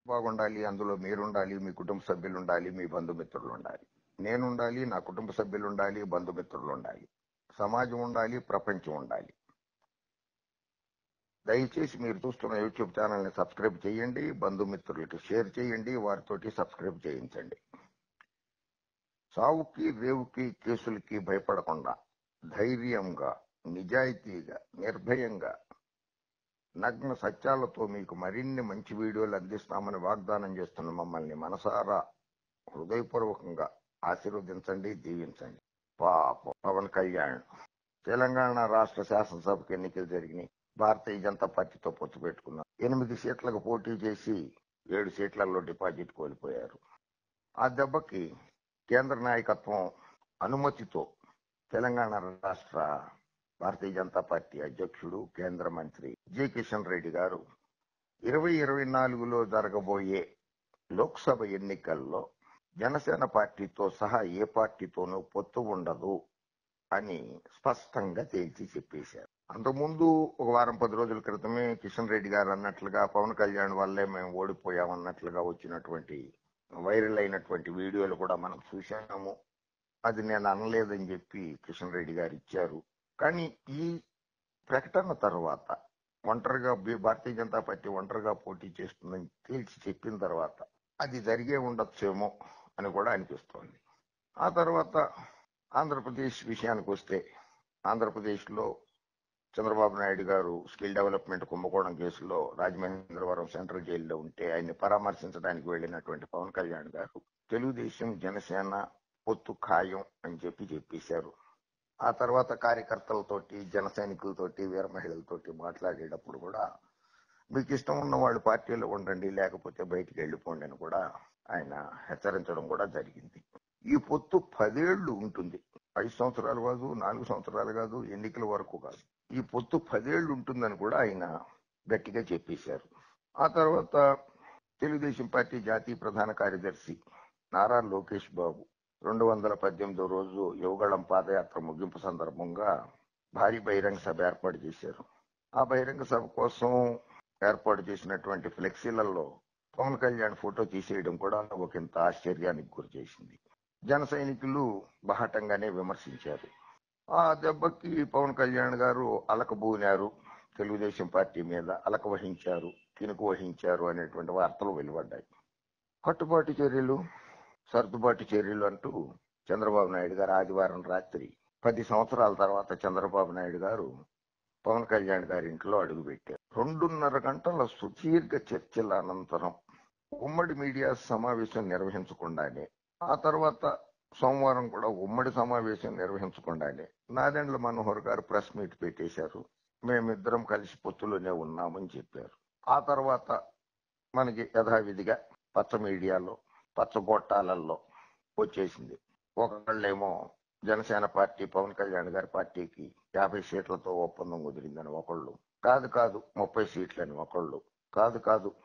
బాగుండాలి, అందులో మీరుండాలి, మీ కుటుంబ సభ్యులు ఉండాలి, మీ బంధుమిత్రులు ఉండాలి. నేనుండాలి, నా కుటుంబ సభ్యులు ఉండాలి, బంధుమిత్రులు ఉండాలి, సమాజం ఉండాలి, ప్రపంచం ఉండాలి. దయచేసి మీరు చూస్తున్న యూట్యూబ్ ఛానల్ ని సబ్స్క్రైబ్ చేయండి, బంధుమిత్రులకి షేర్ చేయండి, వారితోటి సబ్స్క్రైబ్ చేయించండి. సావుకి రేవుకి కేసులకి భయపడకుండా ధైర్యంగా, నిజాయితీగా, నిర్భయంగా, నగ్న సత్యాలతో మీకు మరిన్ని మంచి వీడియోలు అందిస్తామని వాగ్దానం చేస్తున్న మమ్మల్ని మనసారా హృదయపూర్వకంగా ఆశీర్వదించండి, దీవించండి. పాప పవన్ కళ్యాణ్ తెలంగాణ రాష్ట్ర శాసనసభకు ఎన్నికలు జరిగినాయి. భారతీయ జనతా పార్టీతో పొత్తు పెట్టుకున్నారు. 8 సీట్లకు పోటీ చేసి 7 సీట్లలో డిపాజిట్ కోల్పోయారు. ఆ దెబ్బకి కేంద్ర నాయకత్వం అనుమతితో తెలంగాణ రాష్ట్ర భారతీయ జనతా పార్టీ అధ్యక్షుడు, కేంద్ర మంత్రి జి కిషన్ రెడ్డి గారు 2024లో జరగబోయే లోక్సభ ఎన్నికల్లో జనసేన పార్టీతో సహా ఏ పార్టీతోనూ పొత్తు ఉండదు అని స్పష్టంగా తేల్చి చెప్పేశారు. అంతకుముందు ఒక వారం 10 రోజుల క్రితమే కిషన్ రెడ్డి గారు అన్నట్లుగా పవన్ కళ్యాణ్ వల్లే మేము ఓడిపోయామన్నట్లుగా వచ్చినటువంటి వైరల్ అయినటువంటి వీడియోలు కూడా మనం చూశాము. అది నేను అనలేదని చెప్పి కిషన్ రెడ్డి గారు ఇచ్చారు. కానీ ఈ ప్రకటన తర్వాత ఒంటరిగా భారతీయ జనతా పార్టీ ఒంటరిగా పోటీ చేస్తుందని తేల్చి చెప్పిన తర్వాత అది జరిగే ఉండొచ్చేమో అని కూడా అనిపిస్తోంది. ఆ తర్వాత ఆంధ్రప్రదేశ్ విషయానికి వస్తే, ఆంధ్రప్రదేశ్లో చంద్రబాబు నాయుడు గారు స్కిల్ డెవలప్మెంట్ కుంభకోణం కేసులో రాజమహేంద్రవరం సెంట్రల్ జైల్లో ఉంటే ఆయన్ని పరామర్శించడానికి వెళ్లినటువంటి పవన్ కళ్యాణ్ గారు తెలుగుదేశం జనసేన పొత్తు ఖాయం అని చెప్పేశారు. ఆ తర్వాత కార్యకర్తలతోటి, జన సైనికులతోటి, వీర మహిళలతోటి మాట్లాడేటప్పుడు కూడా మీకు ఇష్టం ఉన్న వాళ్ళు పార్టీలో ఉండండి, లేకపోతే బయటికి వెళ్ళిపోండి అని కూడా ఆయన హెచ్చరించడం కూడా జరిగింది. ఈ పొత్తు 10 ఏళ్లు ఉంటుంది. 5 సంవత్సరాలు కాదు, 4 సంవత్సరాలు కాదు, ఎన్నికల వరకు కాదు. ఈ పొత్తు 10 ఏళ్లు ఉంటుందని కూడా ఆయన గట్టిగా చెప్పేశారు. ఆ తర్వాత తెలుగుదేశం పార్టీ జాతీయ ప్రధాన కార్యదర్శి నారా లోకేష్ బాబు 218వ రోజు యువగళం పాదయాత్ర ముగింపు సందర్భంగా భారీ బహిరంగ సభ ఏర్పాటు చేశారు. ఆ బహిరంగ సభ కోసం ఏర్పాటు చేసినటువంటి ఫ్లెక్సీలలో పవన్ కళ్యాణ్ ఫోటో తీసేయడం కూడా ఒకంత ఆశ్చర్యానికి గురి చేసింది. జన సైనికులు బహాటంగానే విమర్శించారు. ఆ దెబ్బకి పవన్ కళ్యాణ్ గారు అలకబూనారు, తెలుగుదేశం పార్టీ మీద అలక వహించారు, కినుకు వహించారు అనేటువంటి వార్తలు వెలువడ్డాయి. కట్టుబాటు చర్యలు, సర్దుబాటు చర్యలు అంటూ చంద్రబాబు నాయుడు గారు ఆదివారం రాత్రి 10 సంవత్సరాల తర్వాత చంద్రబాబు నాయుడు గారు పవన్ కళ్యాణ్ గారి ఇంట్లో అడుగుపెట్టారు. 2.5 గంటల సుదీర్ఘ చర్చల అనంతరం ఉమ్మడి మీడియా సమావేశం నిర్వహించకుండానే, ఆ తర్వాత సోమవారం కూడా ఉమ్మడి సమావేశం నిర్వహించకుండానే నాదెండ్ల మనోహర్ గారు ప్రెస్ మీట్ పెట్టేశారు. మేమిద్దరం కలిసి పొత్తులోనే ఉన్నామని చెప్పారు. ఆ తర్వాత మనకి యథావిధిగా పచ్చ మీడియాలో, పచ్చ గొట్టాలలో వచ్చేసింది. ఒకళ్ళేమో జనసేన పార్టీ పవన్ కళ్యాణ్ గారి పార్టీకి 50 సీట్లతో ఒప్పందం కుదిరిందని ఒకళ్ళు, కాదు 30 సీట్లని ఒకళ్ళు, కాదు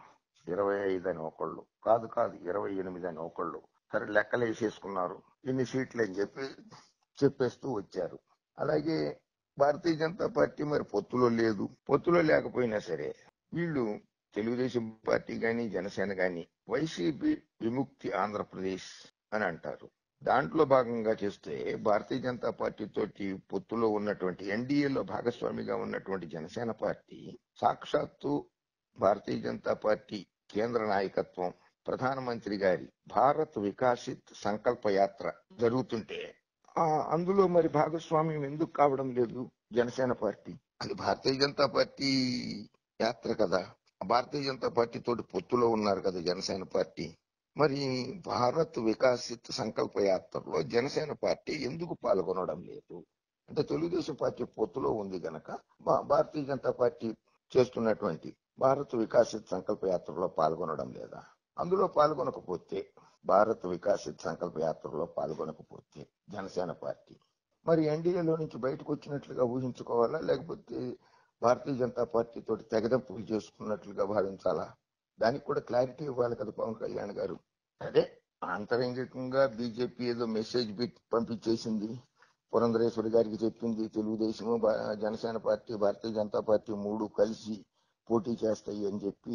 25 అని ఒకళ్ళు, కాదు 28 అని ఒకళ్ళు. సరే లెక్కలు వేసేసుకున్నారు, ఇన్ని సీట్లు అని చెప్పేస్తూ వచ్చారు. అలాగే భారతీయ జనతా పార్టీ మరి పొత్తులో లేదు. పొత్తులో లేకపోయినా సరే వీళ్ళు తెలుగుదేశం పార్టీ గాని, జనసేన గాని వైసీపీ విముక్తి ఆంధ్రప్రదేశ్ అని అంటారు. దాంట్లో భాగంగా చేస్తే భారతీయ జనతా పార్టీ తోటి పొత్తులో ఉన్నటువంటి, ఎన్డీఏలో భాగస్వామిగా ఉన్నటువంటి జనసేన పార్టీ సాక్షాత్తు భారతీయ జనతా పార్టీ కేంద్ర నాయకత్వం, ప్రధానమంత్రి గారి భారత్ వికాసిత్ సంకల్ప యాత్ర జరుగుతుంటే అందులో మరి భాగస్వామ్యం ఎందుకు కావడం లేదు జనసేన పార్టీ? అది భారతీయ జనతా పార్టీ యాత్ర కదా, భారతీయ జనతా పార్టీ తోటి పొత్తులో ఉన్నారు కదా జనసేన పార్టీ. మరి భారత్ వికాసిత్ సంకల్ప యాత్రలో జనసేన పార్టీ ఎందుకు పాల్గొనడం లేదు? అంటే తెలుగుదేశం పార్టీ పొత్తులో ఉంది గనక భారతీయ జనతా పార్టీ చేస్తున్నటువంటి భారత్ వికాసిత్ సంకల్ప యాత్రలో పాల్గొనడం లేదా? అందులో పాల్గొనకపోతే, భారత్ వికాసిత్ సంకల్ప యాత్రలో పాల్గొనకపోతే జనసేన పార్టీ మరి ఎన్డీఏలో నుంచి బయటకు వచ్చినట్లుగా ఊహించుకోవాలా, లేకపోతే భారతీయ జనతా పార్టీ తోటి తెగదెంపులు చేసుకున్నట్లుగా భావించాలా? దానికి కూడా క్లారిటీ ఇవ్వాలి కదా పవన్ కళ్యాణ్ గారు. అదే ఆంతరంగికంగా బీజేపీ ఏదో మెసేజ్ పంపించేసింది, పురంధరేశ్వరి గారికి చెప్పింది, తెలుగుదేశం జనసేన పార్టీ భారతీయ జనతా పార్టీ 3 కలిసి పోటీ చేస్తాయి అని చెప్పి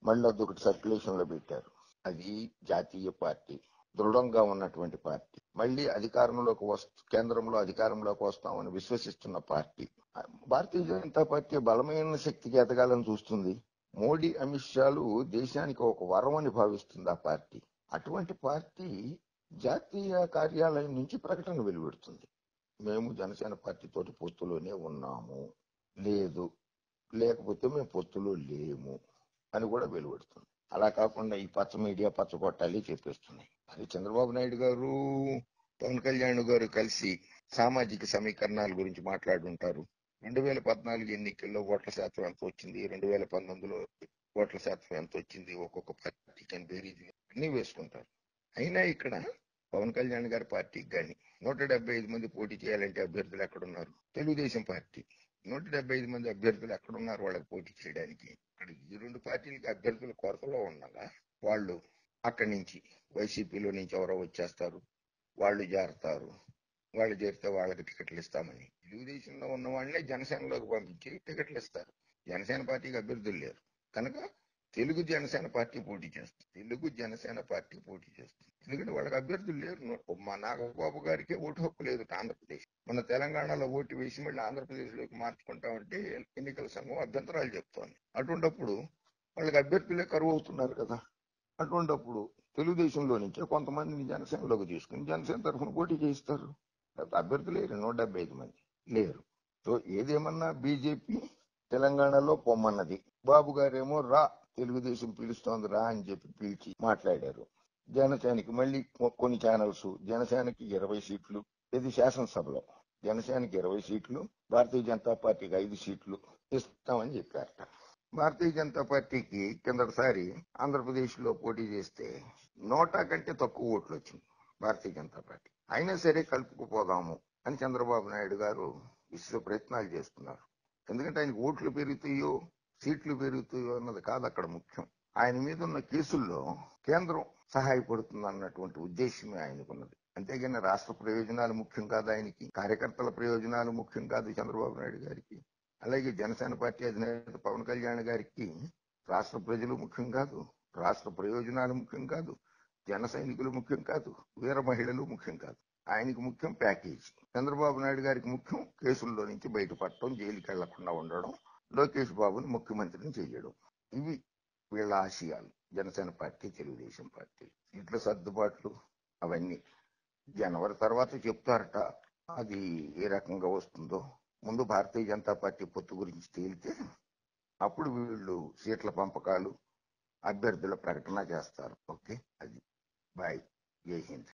మళ్ళీ అదొకటి సర్క్యులేషన్ లో పెట్టారు. అది జాతీయ పార్టీ, దృఢంగా ఉన్నటువంటి పార్టీ, మళ్ళీ కేంద్రంలో అధికారంలోకి వస్తామని విశ్వసిస్తున్న పార్టీ. భారతీయ జనతా పార్టీ బలమైన శక్తికి ఎదగాలని చూస్తుంది. మోడీ అమిత్ షాలు దేశానికి ఒక వరం అని భావిస్తుంది ఆ పార్టీ. అటువంటి పార్టీ జాతీయ కార్యాలయం నుంచి ప్రకటన వెలువడుతుంది, మేము జనసేన పార్టీతోటి పొత్తులోనే ఉన్నాము, లేకపోతే మేము పొత్తులో లేము అని కూడా వెలువడుతుంది. అలా కాకుండా ఈ పచ్చ మీడియా పచ్చ కొట్టాలి చెప్పేస్తున్నాయి. అది చంద్రబాబు నాయుడు గారు, పవన్ కళ్యాణ్ గారు కలిసి సామాజిక సమీకరణాల గురించి మాట్లాడుంటారు. 2014 ఎన్నికల్లో ఓట్ల శాతం ఎంత వచ్చింది, 2019లో ఓట్ల శాతం ఎంత వచ్చింది, ఒక్కొక్క పార్టీకి అని బేరీజు అన్ని వేసుకుంటారు. అయినా ఇక్కడ పవన్ కళ్యాణ్ గారి పార్టీకి కానీ 175 మంది పోటీ చేయాలంటే అభ్యర్థులు ఎక్కడున్నారు? తెలుగుదేశం పార్టీ 175 మంది అభ్యర్థులు ఎక్కడున్నారు వాళ్ళకి పోటీ చేయడానికి? ఇక్కడ ఈ రెండు పార్టీలకి అభ్యర్థుల కొరతలో ఉండగా వాళ్ళు అక్కడి నుంచి వైసీపీలో నుంచి ఎవరో వచ్చేస్తారు, వాళ్ళు చేరతారు, వాళ్ళు చేరితే వాళ్ళకి టికెట్లు ఇస్తామని తెలుగుదేశంలో ఉన్న వాళ్ళనే జనసేనలోకి పంపించి టికెట్లు ఇస్తారు. జనసేన పార్టీకి అభ్యర్థులు లేరు కనుక తెలుగు జనసేన పార్టీ పోటీ చేస్తుంది. ఎందుకంటే వాళ్ళకి అభ్యర్థులు లేరు. మా నాగబాబు గారికి ఓటు హక్కు లేదు ఆంధ్రప్రదేశ్. మన తెలంగాణలో ఓటు వేసి మళ్ళీ ఆంధ్రప్రదేశ్ లోకి మార్చుకుంటామంటే ఎన్నికల సంఘం అభ్యంతరాలు చెప్తోంది. అటువంటిప్పుడు వాళ్ళకి అభ్యర్థులే కరువు అవుతున్నారు కదా. అటువంటిప్పుడు తెలుగుదేశంలో నుంచే కొంతమందిని జనసేనలోకి తీసుకుని జనసేన తరఫున పోటీ చేయిస్తారు. అభ్యర్థులు లేరు, 175 మంది లేరు. సో ఏదేమన్నా బీజేపీ తెలంగాణలో పొమ్మన్నది, బాబు గారేమో రా తెలుగుదేశం పిలుస్తోంది రా అని చెప్పి పిలిచి మాట్లాడారు. జనసేనకి మళ్ళీ కొన్ని ఛానల్స్ జనసేనకి 20 సీట్లు, ఇది శాసనసభలో జనసేనకి 20 సీట్లు, భారతీయ జనతా పార్టీకి 5 సీట్లు ఇస్తామని చెప్పారట. భారతీయ జనతా పార్టీకి కిందటిసారి ఆంధ్రప్రదేశ్ లో పోటీ చేస్తే 100 కంటే తక్కువ ఓట్లు వచ్చింది భారతీయ జనతా పార్టీ. అయినా సరే కలుపుకుపోదాము అని చంద్రబాబు నాయుడు గారు విశ్వ ప్రయత్నాలు చేస్తున్నారు. ఎందుకంటే ఆయనకు ఓట్లు పెరుగుతాయో సీట్లు పెరుగుతాయో అన్నది కాదు అక్కడ ముఖ్యం. ఆయన మీద ఉన్న కేసుల్లో కేంద్రం సహాయపడుతుంది అన్నటువంటి ఉద్దేశమే ఆయనకున్నది. అంతేగాని రాష్ట్ర ప్రయోజనాలు ముఖ్యం కాదు ఆయనకి, కార్యకర్తల ప్రయోజనాలు ముఖ్యం కాదు చంద్రబాబు నాయుడు గారికి. అలాగే జనసేన పార్టీ అధినేత పవన్ కళ్యాణ్ గారికి రాష్ట్ర ప్రజలు ముఖ్యం కాదు, రాష్ట్ర ప్రయోజనాలు ముఖ్యం కాదు, జన సైనికులు ముఖ్యం కాదు, వీర మహిళలు ముఖ్యం కాదు. ఆయనకు ముఖ్యం ప్యాకేజ్. చంద్రబాబు నాయుడు గారికి ముఖ్యం కేసుల్లో నుంచి బయటపడటం, జైలుకి వెళ్లకుండా ఉండడం, లోకేష్ బాబుని ముఖ్యమంత్రిని చేయడం. ఇవి వీళ్ళ ఆశయాలు. జనసేన పార్టీ, తెలుగుదేశం పార్టీ సీట్ల సర్దుబాట్లు అవన్నీ జనవరి తర్వాత చెప్తారట. అది ఏ రకంగా వస్తుందో ముందు భారతీయ జనతా పార్టీ పొత్తు గురించి తేలితే అప్పుడు వీళ్ళు సీట్ల పంపకాలు, అభ్యర్థుల ప్రకటన చేస్తారు. ఓకే, అది బాయ్, జై హింద్.